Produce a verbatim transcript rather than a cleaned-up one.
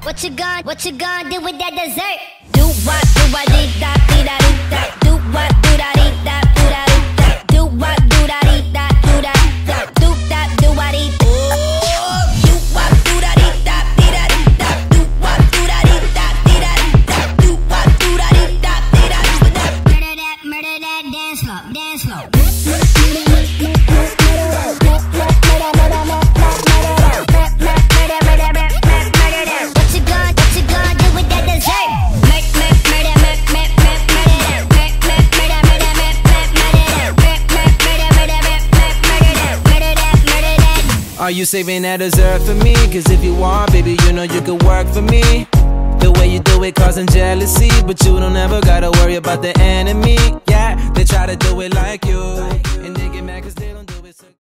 What you gon' what you gon' do with that dessert? Do what do what dee da dee da dee da. Do what do da dee da do da dee da. Do what do da dee da do da da. Do da do what dee. Oh, do what do da dee da dee da dee da. Do what do da dee da dee da dee da. Do what do da dee da dee da dee da. Murder that, murder that, dance floor, dance floor. Are you saving that dessert for me? Cause if you want, baby, you know you could work for me. The way you do it causing jealousy, but you don't ever gotta worry about the enemy. Yeah, they try to do it like you, and they get mad cause they don't do it so